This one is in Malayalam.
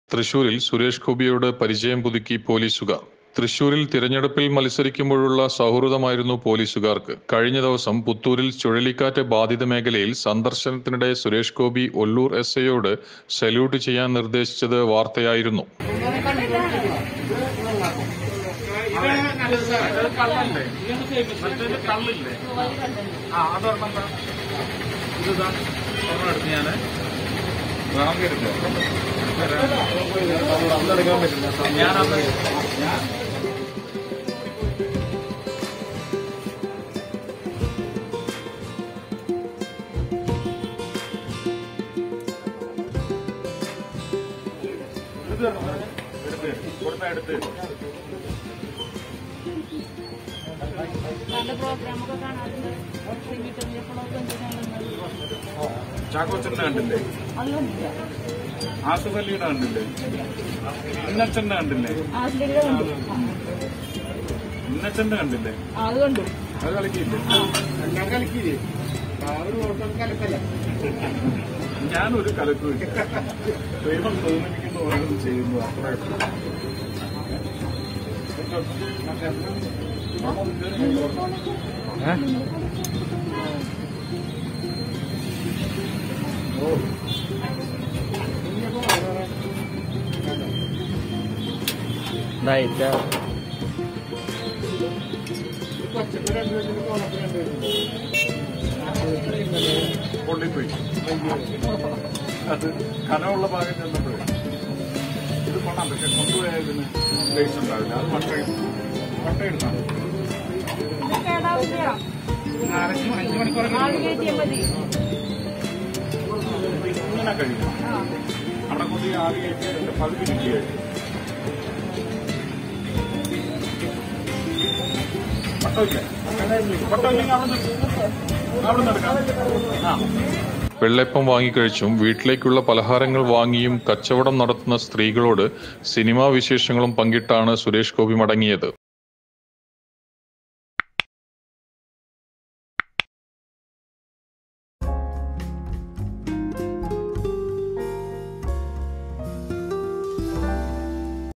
തൃശൂരിൽ സുരേഷ് ഗോപിയോട് പരിചയം പുതുക്കി പോലീസുകാർ. തൃശൂരിൽ തിരഞ്ഞെടുപ്പിൽ മത്സരിക്കുമ്പോഴുള്ള സൗഹൃദമായിരുന്നു പോലീസുകാർക്ക്. കഴിഞ്ഞ ദിവസം പുത്തൂരിൽ ചുഴലിക്കാറ്റ് ബാധിത മേഖലയിൽ സന്ദർശനത്തിനിടെ സുരേഷ് ഗോപി ഒല്ലൂർ എസ്ഐയോട് സല്യൂട്ട് ചെയ്യാൻ നിർദ്ദേശിച്ചത് വാർത്തയായിരുന്നു. ചാക്കോച്ചന്റെ കണ്ടില്ലേ, ആസുഖല്ലിയുടെ കണ്ടില്ലേ, ഇന്നച്ചന്റെ കണ്ടില്ലേ, ഇന്നച്ചന്റെ കണ്ടില്ലേ, അത് കളിക്കില്ലേ. ഞാനൊരു കലക്കും ദൈവം തോന്നിപ്പിക്കുന്ന ഓരോന്നും ചെയ്യുന്നു. അത്ര പൊള്ളിപ്പോയി. അത് കനമുള്ള ഭാഗം ചെന്നപ്പോഴേ ഇത് കൊള്ളാം. പക്ഷെ കൊണ്ടുപോയതിന് ലേസ് ഉണ്ടാവില്ല. അത് മുട്ടയിടുന്നാണ്. 5 മണിക്കൂർ ഇങ്ങനെ കഴിയും. അവിടെ കൂടി ആവി കയറ്റി 10 മിനിറ്റ് കഴിയും. വെള്ളയപ്പം വാങ്ങിക്കഴിച്ചും വീട്ടിലേക്കുള്ള പലഹാരങ്ങൾ വാങ്ങിയും കച്ചവടം നടത്തുന്ന സ്ത്രീകളോട് സിനിമാ വിശേഷങ്ങളും പങ്കിട്ടാണ് സുരേഷ് ഗോപി മടങ്ങിയത്.